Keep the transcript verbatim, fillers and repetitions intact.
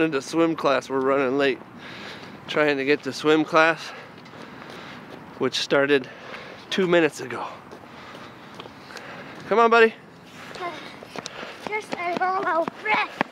running to swim class. We're running late. Trying to get to swim class, which started two minutes ago. Come on, buddy. Just a roll of breath.